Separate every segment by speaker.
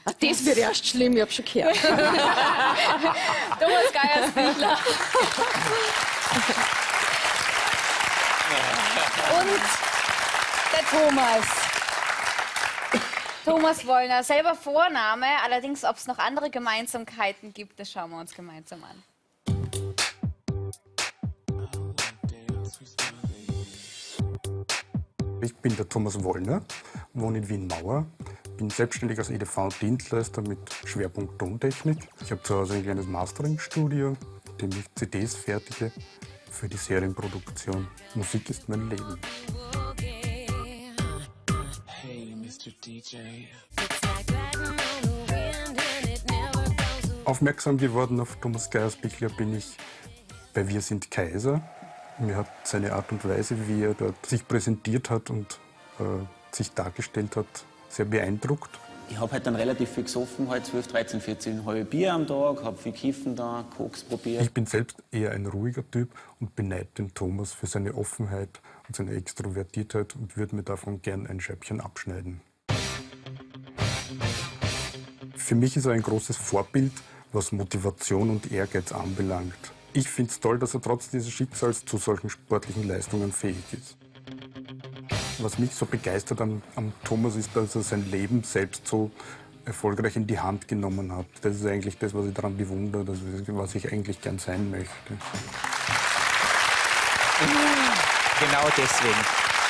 Speaker 1: Das wird erst schlimm, ich hab schon gehört.
Speaker 2: Thomas Geiersbichler. Und der Thomas. Thomas Wollner, selber Vorname, allerdings ob es noch andere Gemeinsamkeiten gibt, das schauen wir uns gemeinsam an.
Speaker 3: Ich bin der Thomas Wollner, wohne in Wien-Mauer, bin selbstständig als EDV und Dienstleister mit Schwerpunkt Tontechnik. Ich habe zu Hause ein kleines Mastering-Studio, in dem ich CDs fertige für die Serienproduktion. Musik ist mein Leben. Aufmerksam geworden auf Thomas Geiersbichler bin ich bei Wir sind Kaiser. Mir hat seine Art und Weise, wie er dort sich präsentiert hat und sich dargestellt hat, sehr beeindruckt.
Speaker 4: Ich habe halt dann relativ viel gesoffen, halt 12, 13, 14 halbe Bier am Tag, habe viel Kiffen da, Koks probiert.
Speaker 3: Ich bin selbst eher ein ruhiger Typ und beneide den Thomas für seine Offenheit und seine Extrovertiertheit und würde mir davon gern ein Scheibchen abschneiden. Für mich ist er ein großes Vorbild, was Motivation und Ehrgeiz anbelangt. Ich finde es toll, dass er trotz dieses Schicksals zu solchen sportlichen Leistungen fähig ist. Was mich so begeistert am Thomas ist, dass er sein Leben selbst so erfolgreich in die Hand genommen hat. Das ist eigentlich das, was ich daran bewundere, das ist, was ich eigentlich gern sein möchte.
Speaker 5: Genau deswegen.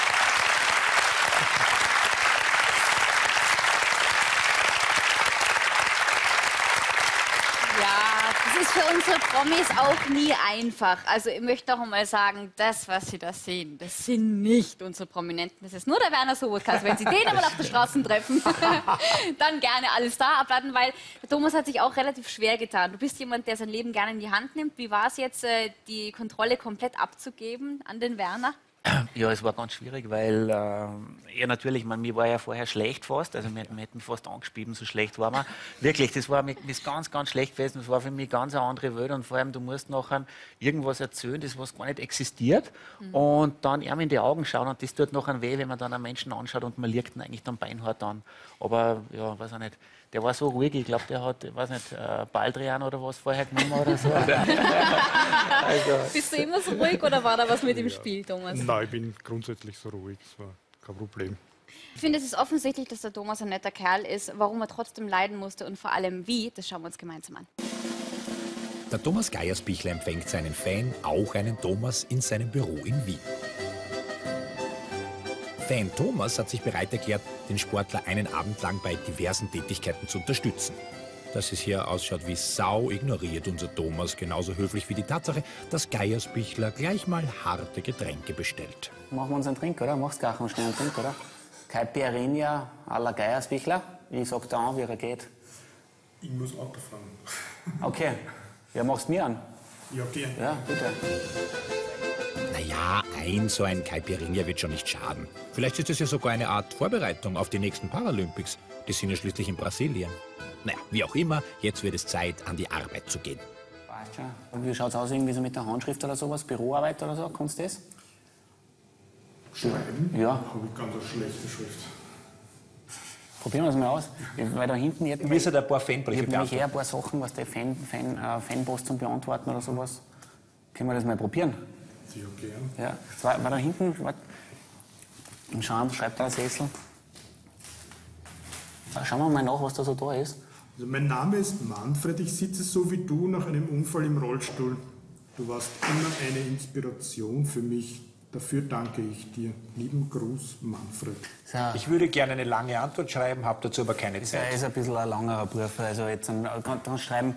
Speaker 2: Das ist für unsere Promis auch nie einfach. Also ich möchte auch mal sagen, das, was Sie da sehen, das sind nicht unsere Prominenten. Das ist nur der Werner Sobotka. Wenn Sie den einmal auf der Straße treffen, dann gerne alles da abladen, weil der Thomas hat sich auch relativ schwer getan. Du bist jemand, der sein Leben gerne in die Hand nimmt. Wie war es jetzt, die Kontrolle komplett abzugeben an den Werner?
Speaker 5: Ja, es war ganz schwierig, weil er natürlich, mir war ja vorher schlecht fast, also wir hätten mich fast angespieben, so schlecht war man. Wirklich, das war mir ganz, ganz schlecht gewesen, das war für mich ganz eine andere Welt und vor allem, du musst nachher irgendwas erzählen, das was gar nicht existiert und dann ihm in die Augen schauen und das tut nachher weh, wenn man dann einen Menschen anschaut und man liegt ihn eigentlich dann beinhart an. Aber ja, weiß ich nicht. Der war so ruhig, ich glaube, der hat, ich weiß nicht, Baldrian oder was vorher genommen oder so. Also,
Speaker 2: bist du immer so ruhig oder war da was mit im Spiel, Thomas?
Speaker 3: Nein, ich bin grundsätzlich so ruhig, das war kein Problem.
Speaker 2: Ich finde, es ist offensichtlich, dass der Thomas ein netter Kerl ist. Warum er trotzdem leiden musste und vor allem wie, das schauen wir uns gemeinsam an.
Speaker 6: Der Thomas Geiersbichler empfängt seinen Fan, auch einen Thomas, in seinem Büro in Wien. Fan Thomas hat sich bereit erklärt, den Sportler einen Abend lang bei diversen Tätigkeiten zu unterstützen. Dass es hier ausschaut wie Sau, ignoriert unser Thomas genauso höflich wie die Tatsache, dass Geiersbichler gleich mal harte Getränke bestellt.
Speaker 4: Machen wir uns einen Trink, oder? Machst gleich schnell einen Trink, oder? Caipirinha à la Geiersbichler. Ich sag dir an, wie er geht.
Speaker 3: Ich muss Auto fahren.
Speaker 4: Okay. Ja, machst mir an.
Speaker 3: Ja, gern.
Speaker 4: Ja, bitte.
Speaker 6: Naja, so ein Caipirinha wird schon nicht schaden. Vielleicht ist es ja sogar eine Art Vorbereitung auf die nächsten Paralympics. Die sind ja schließlich in Brasilien. Naja, wie auch immer, jetzt wird es Zeit, an die Arbeit zu gehen.
Speaker 4: Passt schon. Und wie schaut's aus, irgendwie so mit der Handschrift oder sowas? Büroarbeit oder so? Kannst du das?
Speaker 3: Schreiben?
Speaker 4: Ja.
Speaker 3: Habe ich ganz eine schlechte Schrift.
Speaker 4: Probieren wir das mal aus. Weil da hinten
Speaker 6: Wir müssen ein paar Fanbriefe
Speaker 4: ich nämlich
Speaker 6: beantworten.
Speaker 4: eher ein paar Sachen, was der Fanpost zum Beantworten oder sowas. Können wir das mal probieren?
Speaker 3: Sehr gern.
Speaker 4: Ja. War da hinten, und schauen, schreibt da ein Sessel. Schauen wir mal nach, was da so da ist.
Speaker 3: Also mein Name ist Manfred, ich sitze so wie du nach einem Unfall im Rollstuhl. Du warst immer eine Inspiration für mich. Dafür danke ich dir. Lieben Gruß, Manfred.
Speaker 4: So.
Speaker 6: Ich würde gerne eine lange Antwort schreiben, habe dazu aber keine
Speaker 4: Das
Speaker 6: Zeit.
Speaker 4: ist ein bisschen ein langerer Brief. Also jetzt dann schreiben,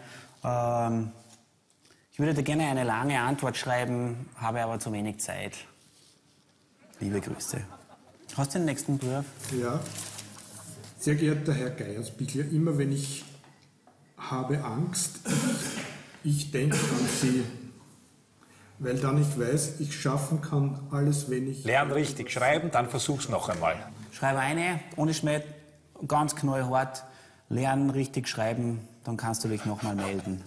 Speaker 4: ich würde dir gerne eine lange Antwort schreiben, habe aber zu wenig Zeit. Liebe Grüße. Hast du den nächsten Brief?
Speaker 3: Ja. Sehr geehrter Herr Geiersbichler, immer wenn ich habe Angst, ich denke an Sie. Weil dann ich weiß, ich schaffen kann alles, wenn ich...
Speaker 6: Lern richtig schreiben, dann versuch's noch einmal.
Speaker 4: Schreibe eine, ohne Schmäh, ganz knallhart. Lernen richtig schreiben, dann kannst du dich nochmal melden.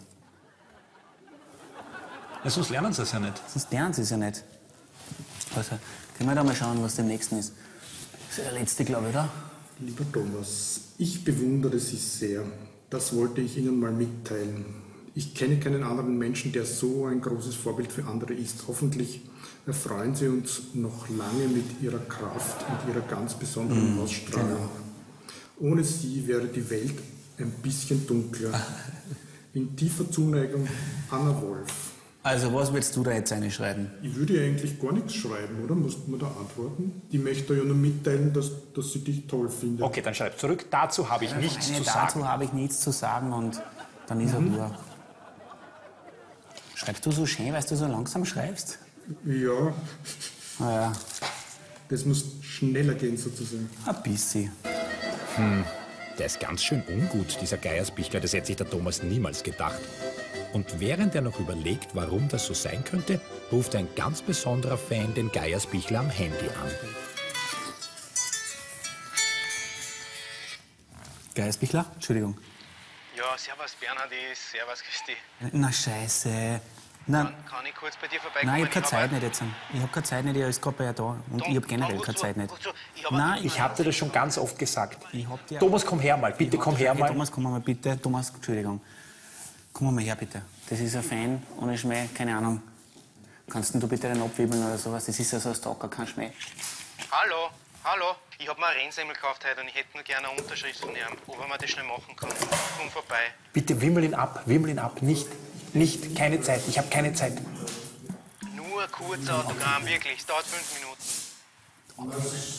Speaker 6: Ja, sonst lernen sie es ja nicht.
Speaker 4: Sonst lernen sie es ja nicht. Also, können wir da mal schauen, was dem nächsten ist. Das ist der letzte, glaube ich, oder?
Speaker 3: Lieber Thomas, ich bewundere Sie sehr. Das wollte ich Ihnen mal mitteilen. Ich kenne keinen anderen Menschen, der so ein großes Vorbild für andere ist. Hoffentlich erfreuen Sie uns noch lange mit Ihrer Kraft und Ihrer ganz besonderen Ausstrahlung. Ohne Sie wäre die Welt ein bisschen dunkler. In tiefer Zuneigung, Anna Wolf.
Speaker 4: Also, was willst du da jetzt reinschreiben?
Speaker 3: Ich würde ja eigentlich gar nichts schreiben, oder? Musst du mir da antworten? Die möchte ja nur mitteilen, dass sie dich toll findet.
Speaker 6: Okay, dann schreib zurück. Dazu habe ich nichts zu sagen.
Speaker 4: Dazu habe ich nichts zu sagen und dann ist er durch. Schreibst du so schön, weil du so langsam schreibst?
Speaker 3: Ja,
Speaker 4: Naja,
Speaker 3: das muss schneller gehen sozusagen.
Speaker 4: ein bisschen.
Speaker 6: Der ist ganz schön ungut, dieser Geiersbichler. Das hätte sich der Thomas niemals gedacht. Und während er noch überlegt, warum das so sein könnte, ruft ein ganz besonderer Fan den Geiersbichler am Handy an.
Speaker 4: Geiersbichler? Entschuldigung.
Speaker 7: Ja, servus Bernhard, servus Christi.
Speaker 4: Na, scheiße. Na,
Speaker 7: Kann ich kurz bei dir vorbeikommen?
Speaker 4: nein, ich habe keine Zeit nicht jetzt. Ich habe keine Zeit nicht, er ist gerade bei ihr da. Und ich habe generell keine Zeit nicht. Nein,
Speaker 6: Ich habe dir das schon ganz oft gesagt.
Speaker 4: Ich hab dir-
Speaker 6: Thomas, komm her mal. Bitte, komm her mal.
Speaker 4: Thomas, komm mal bitte. Thomas, Entschuldigung. Komm mal her, bitte. Das ist ein Fan, ohne Schmäh, keine Ahnung. Kannst denn du bitte den abwibbeln oder sowas? Das ist ja so ein Stalker, kein Schmäh.
Speaker 7: Hallo, hallo. Ich habe mir ein Rennsemmel gekauft heute und ich hätte nur gerne eine Unterschrift von ihm, ob er mir das schnell machen kann. Komm vorbei.
Speaker 6: Bitte wimmel ihn ab. Nicht, keine Zeit. Ich habe keine Zeit.
Speaker 7: Nur ein kurzes Autogramm, wirklich. Es dauert 5 Minuten.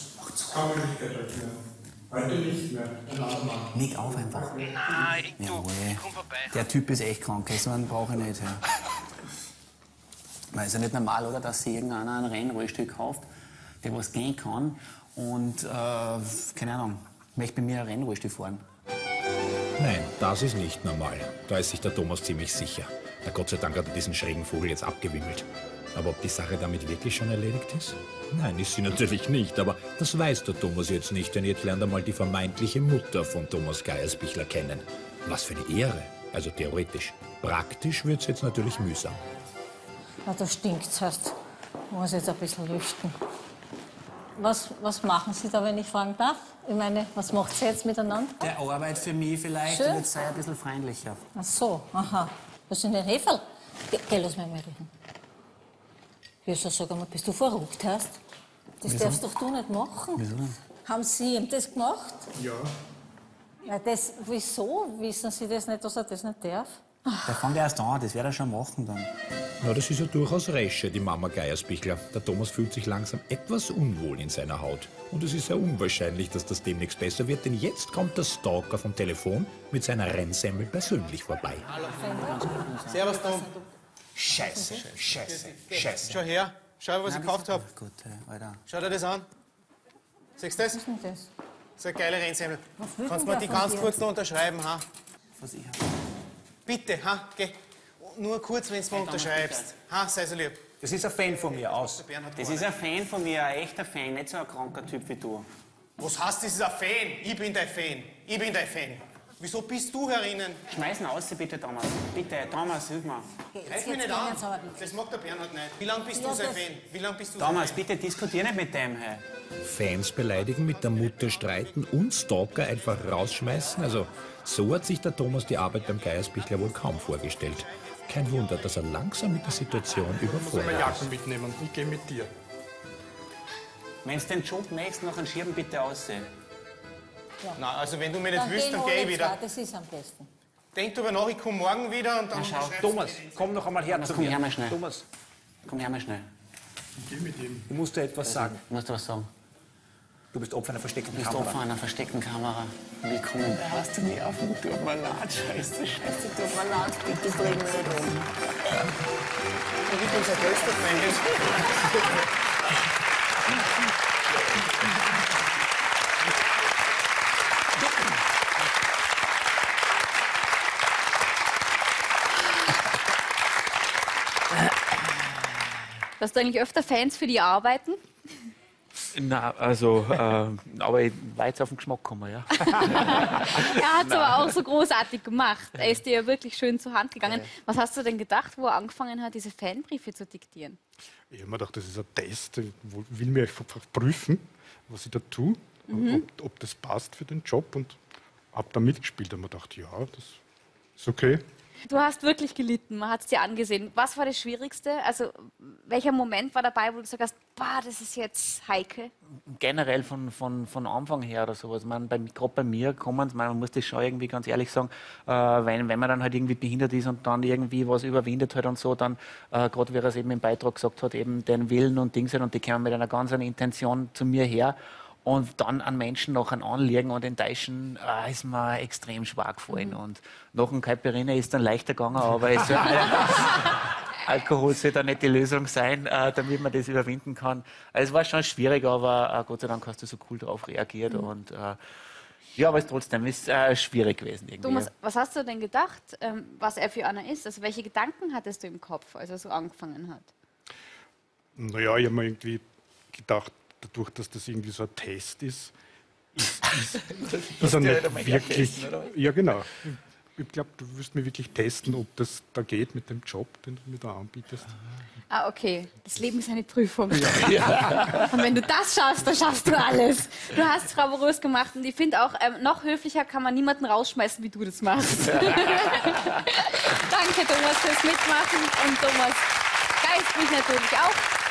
Speaker 3: Heute nicht mehr. Ein andermal.
Speaker 4: Leg auf einfach.
Speaker 7: Nein, du,
Speaker 4: Jawohl.
Speaker 7: komm vorbei.
Speaker 4: Der Typ ist echt krank, so einen brauche ich nicht. Ja. Weil es ist ja nicht normal, oder, dass sich irgendeiner einen Rennrollstuhl kauft, der was gehen kann und, keine Ahnung, möchte bei mir einen Rennrollstuhl fahren.
Speaker 6: Nein, das ist nicht normal. Da ist sich der Thomas ziemlich sicher. Na Gott sei Dank hat er diesen schrägen Vogel jetzt abgewimmelt. Aber ob die Sache damit wirklich schon erledigt ist? Nein, ist sie natürlich nicht. Aber das weiß der Thomas jetzt nicht, denn jetzt lernt er mal die vermeintliche Mutter von Thomas Geiersbichler kennen. Was für eine Ehre. Also theoretisch. Praktisch wird's jetzt natürlich mühsam.
Speaker 8: Na, da stinkt's erst. Muss jetzt ein bisschen lüften. Was machen Sie da, wenn ich fragen darf? Ich meine, was macht Sie jetzt miteinander?
Speaker 4: Der arbeitet für mich vielleicht
Speaker 8: Schön.
Speaker 4: und jetzt sei ein bisschen freundlicher.
Speaker 8: Ach so, aha. Was sind denn Heferl? Geh, lass mich mal reden. Wieso, sag einmal, bist du verrückt, hast? Das darfst doch du nicht machen.
Speaker 4: Wieso denn?
Speaker 8: Haben Sie ihm das gemacht?
Speaker 3: Ja,
Speaker 8: Ja, wieso? Wissen Sie das nicht, dass er das nicht darf?
Speaker 4: Der fängt erst an, das wird er schon machen dann.
Speaker 6: Na, das ist ja durchaus Resche, die Mama Geiersbichler. Der Thomas fühlt sich langsam etwas unwohl in seiner Haut. Und es ist sehr unwahrscheinlich, dass das demnächst besser wird, denn jetzt kommt der Stalker vom Telefon mit seiner Rennsemmel persönlich vorbei.
Speaker 7: Servus, Tom.
Speaker 6: Scheiße.
Speaker 7: Schau her. Schau, was ich gekauft habe.
Speaker 4: Gut, Alter.
Speaker 7: Schau dir das an. Siehst du das?
Speaker 8: Was ist denn das?
Speaker 7: Das ist eine geile Rennsemmel.
Speaker 8: Was will
Speaker 7: Kannst
Speaker 8: denn
Speaker 7: du mir
Speaker 8: der
Speaker 7: die
Speaker 8: von
Speaker 7: ganz
Speaker 8: dir?
Speaker 7: kurz noch unterschreiben, ha?
Speaker 4: Was ich hab.
Speaker 7: Bitte, ha? Geh. Nur kurz, wenn du mir unterschreibst. Ha, sei so lieb.
Speaker 6: Das ist ein Fan von mir aus.
Speaker 7: Bernhard
Speaker 4: Das ist ein Fan von mir, ein echter Fan, nicht so ein kranker Typ wie du.
Speaker 7: Was heißt, das ist ein Fan? Ich bin dein Fan. Ich bin dein Fan. Wieso bist du herinnen?
Speaker 4: Schmeiß ihn raus, bitte, Thomas. Bitte, Thomas, hilf mir.
Speaker 7: Greif mich nicht an. Das mag der Bernhard nicht. Wie lange bist du
Speaker 8: Ja,
Speaker 7: sein
Speaker 8: das-
Speaker 7: Fan? Wie lange bist du
Speaker 4: Thomas,
Speaker 7: sein Fan?
Speaker 4: bitte diskutier nicht mit dem, hey.
Speaker 6: Fans beleidigen, mit der Mutter streiten und Stalker einfach rausschmeißen. Also so hat sich der Thomas die Arbeit beim Geiersbichler wohl kaum vorgestellt. Kein Wunder, dass er langsam mit der Situation
Speaker 3: muss ich meine
Speaker 6: überfordert
Speaker 3: Jacken
Speaker 6: ist.
Speaker 3: mitnehmen. Ich gehe mit dir.
Speaker 4: Wenn du den Job möchtest, noch einen Schirm bitte aussehen.
Speaker 7: Na, also wenn du mir nicht
Speaker 8: Dann
Speaker 7: willst,
Speaker 8: gehen
Speaker 7: dann
Speaker 8: wir
Speaker 7: geh ich
Speaker 8: alle
Speaker 7: wieder.
Speaker 8: zwei, das ist am besten.
Speaker 7: Denk drüber nach, ich komme morgen wieder und dann
Speaker 4: Na, schau,
Speaker 7: unterschreibst
Speaker 6: Thomas,
Speaker 7: du mir
Speaker 6: komm noch einmal her
Speaker 4: Thomas,
Speaker 6: zu
Speaker 4: komm
Speaker 6: mir.
Speaker 4: her mal schnell.
Speaker 6: Thomas,
Speaker 4: Komm her mal schnell.
Speaker 3: Ich gehe mit ihm.
Speaker 6: ich muss dir etwas sagen.
Speaker 4: Du musst was sagen.
Speaker 6: Du bist Opfer einer versteckten
Speaker 4: Du bist
Speaker 6: Kamera.
Speaker 4: Opfer einer versteckten Kamera. Willkommen. Hast du Nerven? Tut mir leid. Scheiße, tut mir leid. Bitte bring mich nicht um.
Speaker 7: Und ich bin sein größter Fan.
Speaker 2: Hast du eigentlich öfter Fans für die arbeiten?
Speaker 5: Na, also, aber ich war jetzt auf den Geschmack gekommen, ja.
Speaker 2: Er hat es aber auch so großartig gemacht. Er ist dir ja wirklich schön zur Hand gegangen. Was hast du denn gedacht, wo er angefangen hat, diese Fanbriefe zu diktieren?
Speaker 3: Ich habe mir gedacht, das ist ein Test. Ich will mich einfach prüfen, was ich da tue. ob das passt für den Job und habe da mitgespielt und mir gedacht, ja, das ist okay.
Speaker 2: Du hast wirklich gelitten, man hat es dir angesehen. Was war das Schwierigste? Also welcher Moment war dabei, wo du gesagt hast, boah, das ist jetzt heikel?
Speaker 5: Generell von Anfang her oder sowas. Gerade bei mir kommen man muss das schon irgendwie ganz ehrlich sagen, wenn man dann halt irgendwie behindert ist und dann irgendwie was überwindet halt und so, dann, gerade wie er es eben im Beitrag gesagt hat, eben den Willen und Dings halt, und die kommen mit einer ganz anderen Intention zu mir her. Und dann an Menschen nachher anliegen und enttäuschen, ist mir extrem schwer gefallen. Und nach dem Caipirinha ist dann leichter gegangen, aber Alkohol soll da nicht die Lösung sein, damit man das überwinden kann. Also es war schon schwierig, aber Gott sei Dank hast du so cool darauf reagiert. Und ja, aber es trotzdem ist schwierig gewesen. Irgendwie.
Speaker 2: Thomas, was hast du denn gedacht, was er für einer ist? Also welche Gedanken hattest du im Kopf, als er so angefangen hat?
Speaker 3: Naja, ich habe mir irgendwie gedacht, dadurch, dass das irgendwie so ein Test ist er nicht wirklich... Ja, genau. Ich glaube, du wirst mir wirklich testen, ob das da geht mit dem Job, den du mir da anbietest.
Speaker 2: Ah, okay. Das Leben ist eine Prüfung. Ja. Und wenn du das schaffst, dann schaffst du alles. Du hast es bravourös gemacht und ich finde auch, noch höflicher kann man niemanden rausschmeißen, wie du das machst. Danke, Thomas, fürs Mitmachen und Thomas Geist mich natürlich auch.